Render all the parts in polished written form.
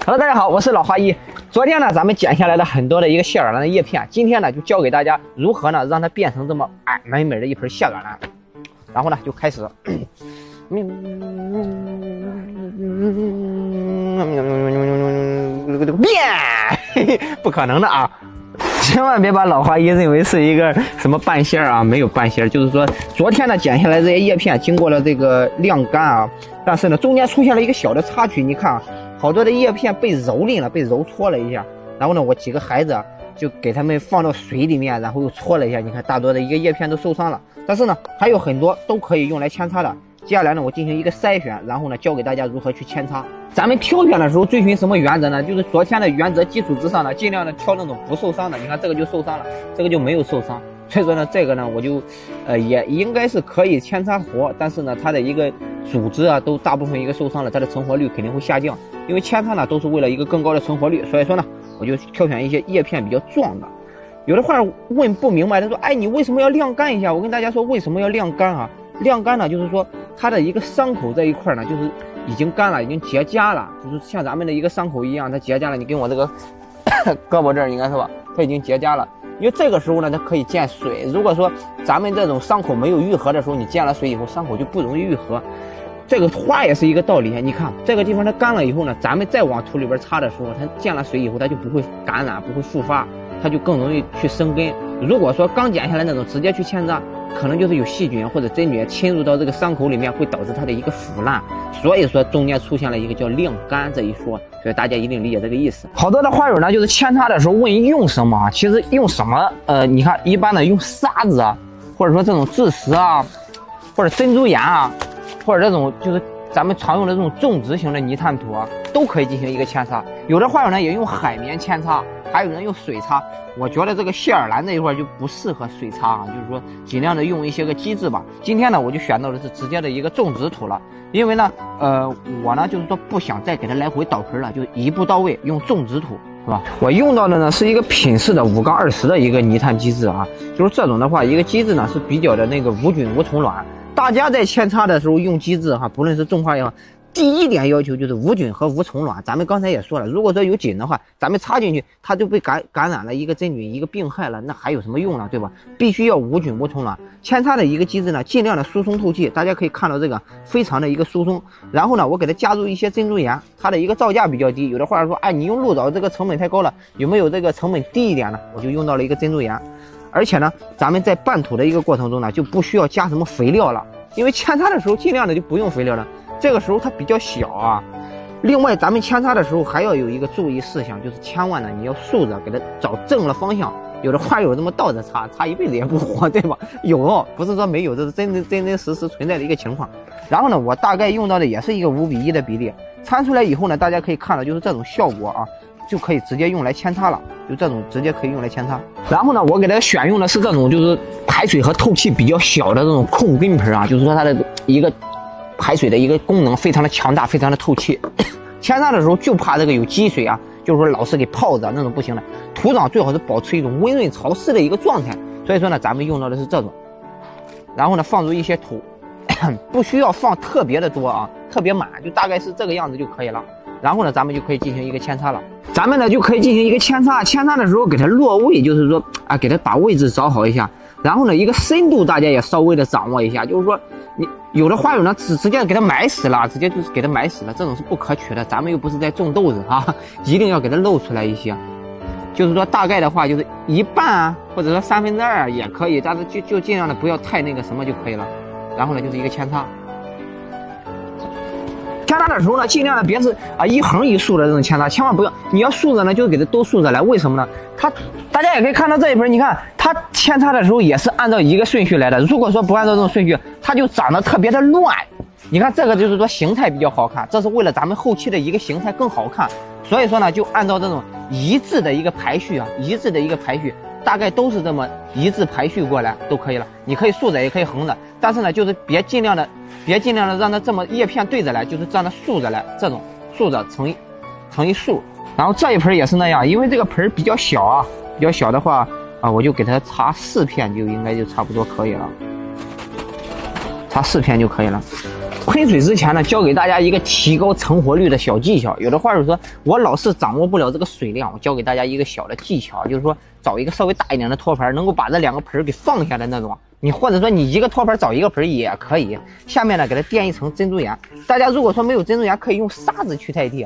Hello， 大家好，我是老花一。昨天呢，咱们剪下来了很多的一个蟹耳兰的叶片，今天呢就教给大家如何呢让它变成这么美美的一盆蟹耳兰。然后呢就开始，变，不可能的啊！千万别把老花一认为是一个什么半仙啊，没有半仙，就是说昨天呢剪下来这些叶片经过了这个晾干啊，但是呢中间出现了一个小的插曲，你看啊，好多的叶片被蹂躏了，被揉搓了一下，然后呢我几个孩子就给他们放到水里面，然后又搓了一下，你看大多的一个叶片都受伤了，但是呢还有很多都可以用来扦插的。接下来呢我进行一个筛选，然后呢教给大家如何去扦插。咱们挑选的时候遵循什么原则呢？就是昨天的原则基础之上呢，尽量的挑那种不受伤的。你看这个就受伤了，这个就没有受伤，所以说呢这个呢我就也应该是可以扦插活，但是呢它的一个组织啊都大部分一个受伤了，它的成活率肯定会下降，因为扦插呢都是为了一个更高的成活率，所以说呢我就挑选一些叶片比较壮的。有的话问不明白，他说哎你为什么要晾干一下？我跟大家说为什么要晾干啊？晾干呢就是说它的一个伤口这一块呢就是已经干了，已经结痂了，就是像咱们的一个伤口一样，它结痂了。你跟我这个胳膊这儿应该是吧，它已经结痂了。因为这个时候呢它可以见水，如果说咱们这种伤口没有愈合的时候，你见了水以后伤口就不容易愈合。这个花也是一个道理，你看这个地方它干了以后呢，咱们再往土里边插的时候，它见了水以后它就不会感染，不会复发，它就更容易去生根。如果说刚剪下来那种直接去扦插，可能就是有细菌或者真菌侵入到这个伤口里面，会导致它的一个腐烂。所以说中间出现了一个叫晾干这一说，所以大家一定理解这个意思。好多的花友呢就是扦插的时候问用什么，其实用什么你看一般的用沙子啊，或者说这种蛭石啊，或者珍珠岩啊，或者这种就是咱们常用的这种种植型的泥炭土啊，都可以进行一个扦插。有的花友呢也用海绵扦插，还有人用水插。我觉得这个蟹耳兰这一块就不适合水插啊，就是说尽量的用一些个基质吧。今天呢我就选到的是直接的一个种植土了，因为呢我呢就是说不想再给它来回倒盆了，就一步到位用种植土，是吧？我用到的呢是一个品质的5-20的一个泥炭基质啊，就是这种的话一个基质呢是比较的那个无菌无虫卵。大家在扦插的时候用基质哈，不论是种花也好，第一点要求就是无菌和无虫卵。咱们刚才也说了，如果说有菌的话，咱们插进去它就被感染了一个真菌一个病害了，那还有什么用呢？对吧？必须要无菌无虫卵。扦插的一个机制呢，尽量的疏松透气，大家可以看到这个非常的一个疏松。然后呢我给它加入一些珍珠岩，它的一个造价比较低。有的话说哎你用鹿藻这个成本太高了，有没有这个成本低一点呢？我就用到了一个珍珠岩。而且呢咱们在拌土的一个过程中呢就不需要加什么肥料了，因为扦插的时候尽量的就不用肥料了，这个时候它比较小啊。另外咱们扦插的时候还要有一个注意事项，就是千万呢你要竖着给它找正了方向。有的花友这么倒着插一辈子也不活，对吧？有不是说没有，这是真实存在的一个情况。然后呢我大概用到的也是一个5:1的比例，扦出来以后呢大家可以看到就是这种效果啊，就可以直接用来扦插了，就这种直接可以用来扦插。然后呢我给它选用的是这种就是排水和透气比较小的这种控根盆啊，就是说它的一个排水的一个功能非常的强大，非常的透气。扦插的时候就怕这个有积水啊，就是说老是给泡着那种不行的，土壤最好是保持一种温润潮湿的一个状态。所以说呢咱们用到的是这种，然后呢放入一些土，不需要放特别的多啊，特别满，就大概是这个样子就可以了。然后呢咱们就可以进行一个扦插了。咱们呢就可以进行一个扦插，扦插的时候给它落位，就是说啊给它把位置找好一下，然后呢一个深度大家也稍微的掌握一下，就是说你有的花友呢直接给它埋死了，直接就是给它埋死了，这种是不可取的，咱们又不是在种豆子啊，一定要给它露出来一些。就是说大概的话就是一半啊，或者说2/3啊也可以，但是就尽量的不要太那个什么就可以了。然后呢就是一个扦插。扦插的时候呢尽量的别是啊一横一竖的这种扦插，千万不要，你要竖着呢就是给它都竖着来。为什么呢？大家也可以看到这一盆，你看它扦插的时候也是按照一个顺序来的，如果说不按照这种顺序，它就长得特别的乱。你看这个就是说形态比较好看，这是为了咱们后期的一个形态更好看，所以说呢就按照这种一致的一个排序啊，一致的一个排序，大概都是这么一致排序过来都可以了。你可以竖着也可以横着，但是呢就是别尽量的让它这么叶片对着来，就是让它竖着来，这种竖着成一竖。然后这一盆也是那样，因为这个盆比较小啊，比较小的话啊，我就给它插4片就应该就差不多可以了，插4片就可以了。 喷水之前呢，教给大家一个提高成活率的小技巧。有的话就是说我老是掌握不了这个水量，我教给大家一个小的技巧，就是说找一个稍微大一点的托盘，能够把这2个盆给放下的那种。你或者说你一个托盘找一个盆也可以。下面呢给它垫一层珍珠岩。大家如果说没有珍珠岩，可以用沙子去代替。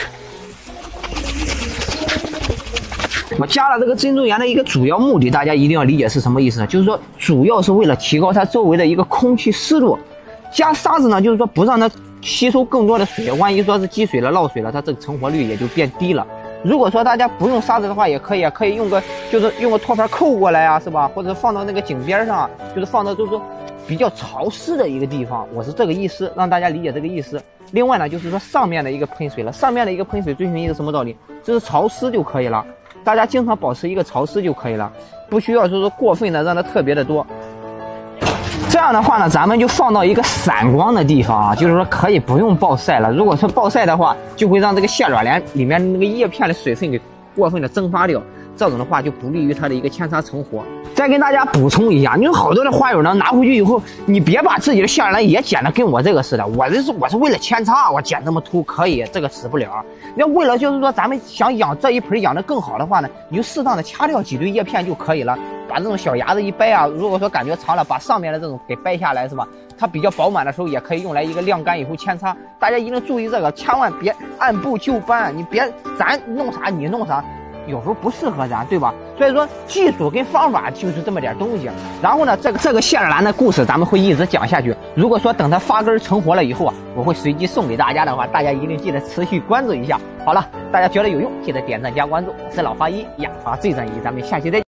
我加了这个珍珠岩的一个主要目的，大家一定要理解是什么意思呢？就是说主要是为了提高它周围的一个空气湿度。加沙子呢，就是说不让它吸收更多的水，万一说是积水了、漏水了，它这个成活率也就变低了。如果说大家不用沙子的话，也可以用个托盘扣过来啊，是吧？或者放到那个井边上，就是放到就是说比较潮湿的一个地方。我是这个意思，让大家理解这个意思。另外呢，就是说上面的一个喷水了，上面的一个喷水遵循一个什么道理？就是潮湿就可以了。大家经常保持一个潮湿就可以了，不需要说是过分的让它特别的多。这样的话呢，咱们就放到一个散光的地方啊，就是说可以不用暴晒了。如果说暴晒的话，就会让这个蟹卵莲里面那个叶片的水分给过分的蒸发掉，这种的话就不利于它的一个扦插成活。再跟大家补充一下，你有好多的花友呢，拿回去以后，你别把自己的蟹卵莲也剪得跟我这个似的。我是为了扦插，我剪这么秃可以，这个死不了。要为了就是说咱们想养这一盆养得更好的话呢，你就适当的掐掉几对叶片就可以了。把这种小芽子一掰啊，如果说感觉长了，把上面的这种给掰下来，是吧？它比较饱满的时候，也可以用来一个晾干以后扦插。大家一定注意这个，千万别按部就班，你别咱弄啥你弄啥，有时候不适合咱，对吧？所以说技术跟方法就是这么点东西。然后呢，这个蟹卵兰的故事咱们会一直讲下去。如果说等它发根成活了以后啊，我会随机送给大家的话，大家一定记得持续关注一下。好了，大家觉得有用，记得点赞加关注。我是老花一，养花最专一，咱们下期再见。